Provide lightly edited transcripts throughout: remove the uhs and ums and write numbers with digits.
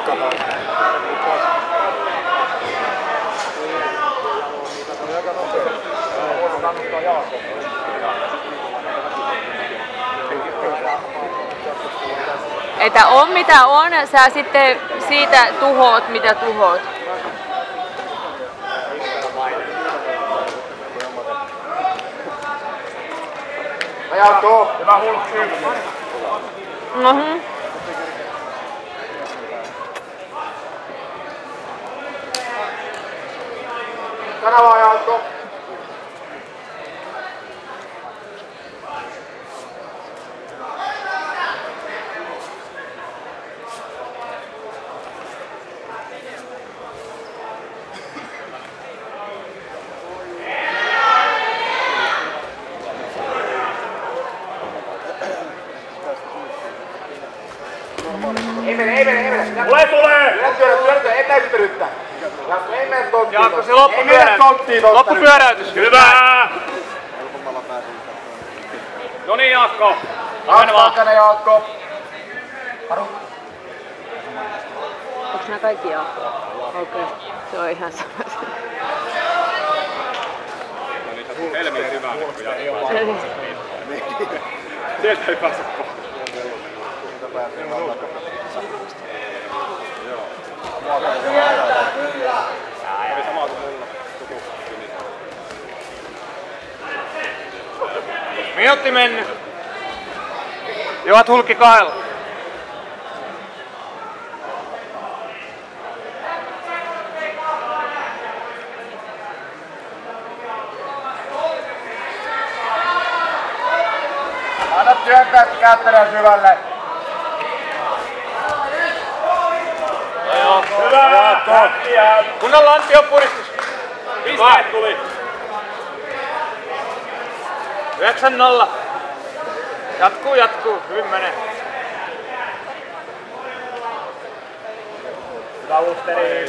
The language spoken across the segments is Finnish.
Että on mitä on, sä sitten siitä tuhoat mitä tuhoat. Ajautuu! Hyvä hulkki! Kanava ajautuu! Ei mene. Tulee! Työtä, etäyspyryttä. Ei mene tonttiin. Jaakko, se loppupyöräytys. Hyvä! No niin, Jaakko. Takana, Jaakko. Paru. Onks nää kaikki Jaakko? Okei, se on ihan sama. Helmiin hyvää, kun Jaakko pääsee. Sieltä ei pääse kohta. Minuutti mennyt. Juhat hulkki 2. Anna työntää käyttäjän syvälle. Hyvä! Kunnon lantion puristus. Pisteet tuli. 9-0. Jatkuu. Hyvin menee. Hyvä Ulsteri.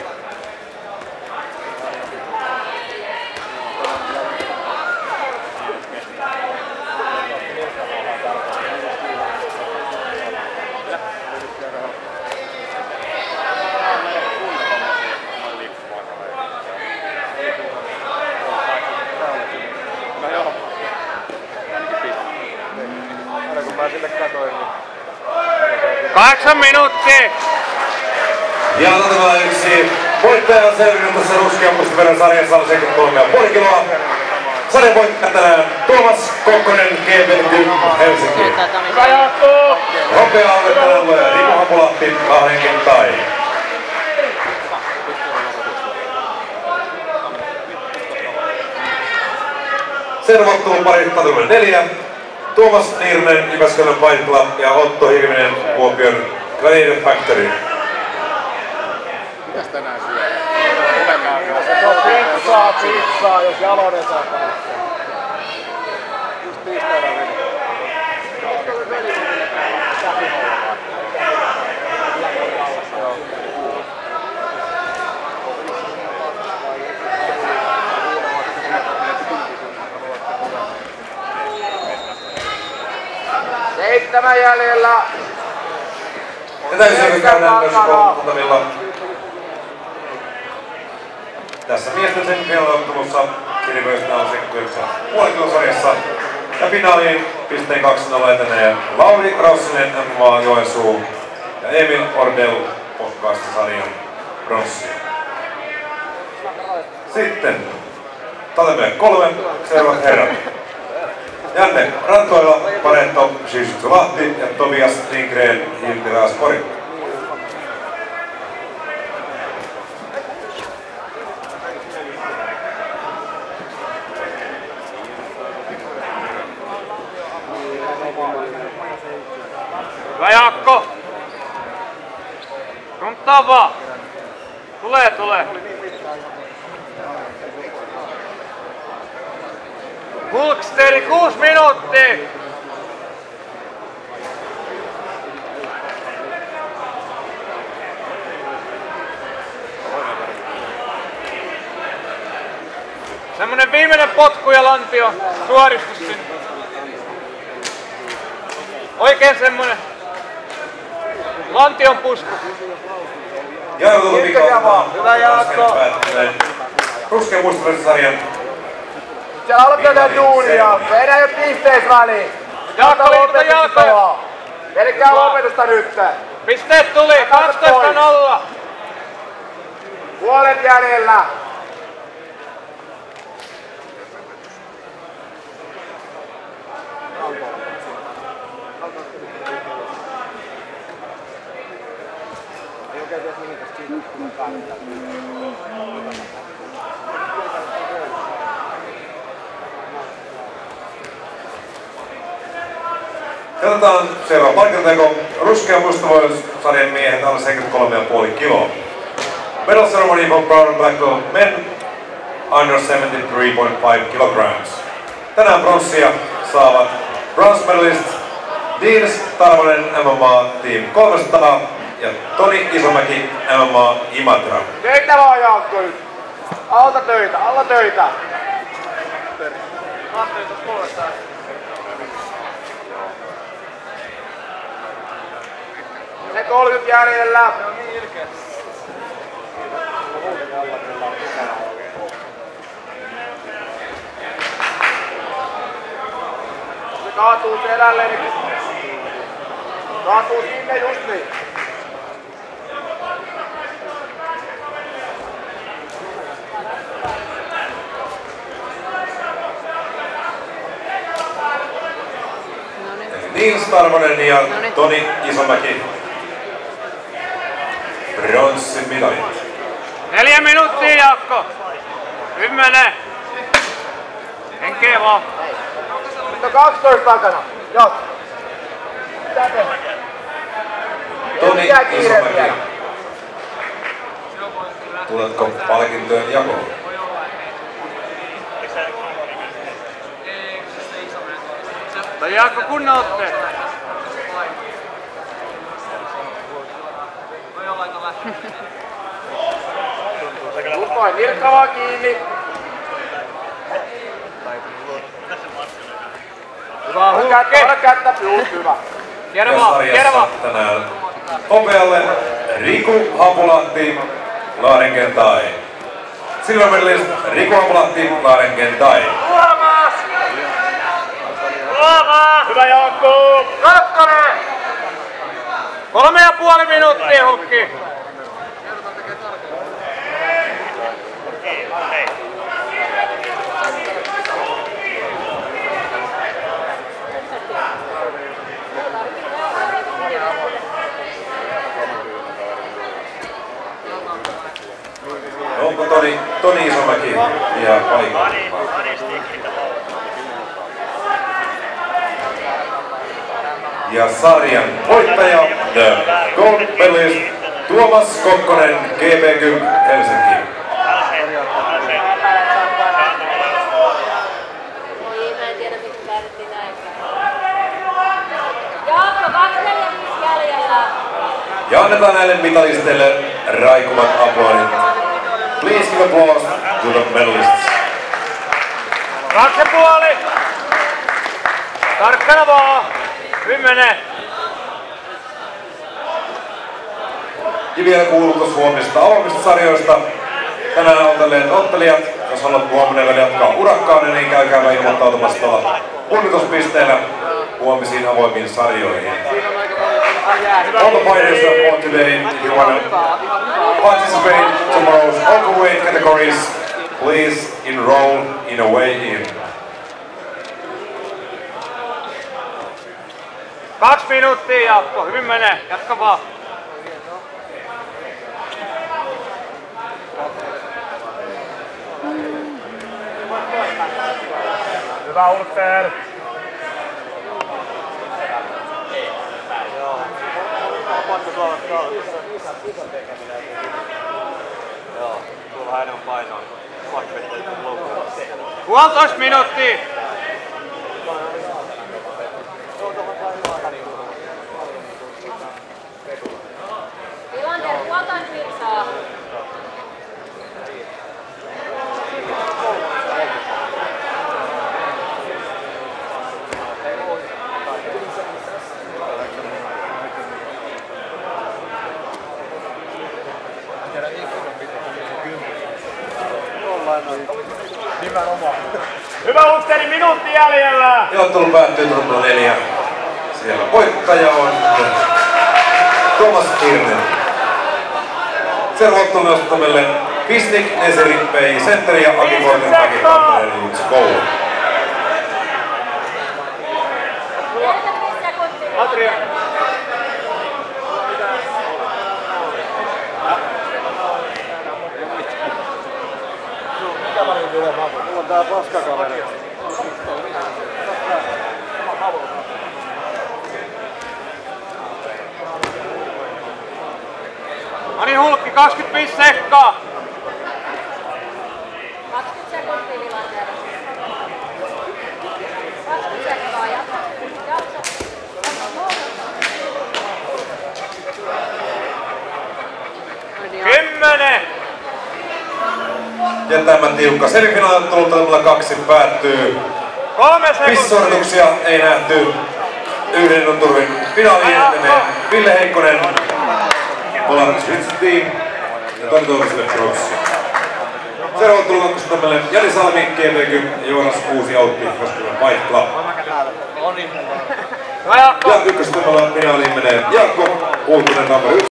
Mä sille katoin, niin... 8 minuuttia! Ja otetaan yksi voittaja on selvinnyt tässä ruskean mustaperän sarjassa on 73,5 kiloa. Sarjan voittaja tänään Tuomas Kokkonen GB Helsinki. Hyvä Jaakko! Hopea alle tänään luoja Riku Hapulahti Ahdenkin tai. Seuraava pari numero 4. Tuomas Niirinen, Jyväskylän Fight Club ja Otto Hirvinen, Kuopion Gladiator Factory. Mitäs tänään syö? Se on pizzaa, jos Jalonen saa päästä. Just tiistaina meni. Seitsemän jäljellä. Etäisyyden käydään myös kouluttamilla. Tässä miesten semifinaaliottelussa Sinivyöstä on 79,5 kilosarjassa. Ja finaaliin pisteen 2-0 etenee Lauri Rossinen MMA Joensuu ja Emil Ordel podcast-sarjan bronssia. Sitten Tatemäen 3 seuraavat herrat. Janne Rantoila, Paretto, Shishitsu Lahti ja Tobias Lindgren, Hilti Spori. Hyvä Jaakko! Konttaa vaan! Tulee! Hulksteri 6 minuuttia! Semmonen viimeinen potku ja lantio suoristus sinne. Oikein semmonen lantion pusku. Ja arvotelupikautta Hyvä Jaakko! päättyneen Ruskean muistoversasarjan. Siellä aloitetaan duunia. Meidän ei oo pisteis väliin. Jaakko liitto jalkoja! Pelkkää lopetusta nyt. Pisteet tuli! 12-0! Puolet jäljellä. Katsotaan seuraava paikkateko. Ruskean muistovoimasarjan miehet alle 73,5 kiloa. Medal ceremony for brown and black belt men under 73.5 kilograms. Tänään pronssia saavat bronze medalist Diins Tarvonen MMA Team 300 ja Toni Isomäki MMA Imatra. Töitä vaan Jaakko nyt. Alta töitä, alla töitä. Se 30 jäljellä. Se kaatuu selälleen. Kaatuu sinne just niin. Diins Tarvonen ja Toni Isomäki. Bronssimitalit. 4 minuuttia Jaakko! 10! Henkeä vaan! Nyt on 12 takana. Joo. Mitä tehdään? Toni Isomäki. Tuletko palkintojen jakoon? Tai Jaakko kunnon otteen! Lupaa nilkka vaan kiinni. Hyvä Ota kättä, just hyvä. Kierrä Ja vaan, kierrä vaan! sarjassa tänään hopealle Riku Hapulahti, Laarengentai. Silver medalist Riku Hapulahti, Laarengentai. Hyvä Jaakko! Kakkonen! 3,5 minuuttia Hulkki! Onko Toni Isomäki ja paikalla? Ja sarjan voittaja, the gold medalist Tuomas Kokkonen, GB10 Helsinki. Mä en tiedä miksi päätettiin näin. Jaakko, 245 jäljellä. Ja annetaan näille mitalisteille raikuvat aplodit. Please give applause to the medalists. 2,5! Tarkkana vaan! 10! Ja vielä kuulutus huomisesta avoimista sarjoista. Tänään otelleet ottelijat, jos haluat huomenna vielä jatkaa urakkaanne, niin käykääpä ilmoittautumassa tuolla punnituspisteellä huomisiin avoimiin sarjoihin. All the fighters that won today, if you want to participate tomorrow's overweight categories, please enroll in a weigh-in. 2 minuuttia Jaakko, hyvin menee, jatka vaan. Hyvä Ulter. Joo, tuolla vähän enemmän painoa. Vaikka ettei tule loukkuun. 1,5 minuuttia! Tilanteen puoltaan virsaa. Hyvä Lutteri, minuutti jäljellä! Ja ottelu päättyy tunnilla 4. Siellä voittaja on Tuomas Hirnen. Seuraava ottelu nostamelle Pisnik, Neseri, P.I. Sentteri ja Aki Kortenmäki Tampereen Juutsi Koulu. Adria. Mulla on tää paskakaveri. Ani Hulkki, 25 sekkaa! 20 sekuntia Vilander. 20 sekkaa, jaksa. 10! Ja tämä tiukka semifinaaliottelu talvella 2 päättyy. 3 sekuntia! Pissortuksia ei nähty. Yhden ottelun finaaliin etenee Ville Heikkonen, Polar Switch Team ja Toni Toiviselle Proxy. Seuraava ottelu kakkosottamelle Jani Salmi, GP10 ja Joonas Kuusi Autti, Koskinen Fight Club. Ja ykkösottamalla finaaliin menee Jaakko Huutunen number 1.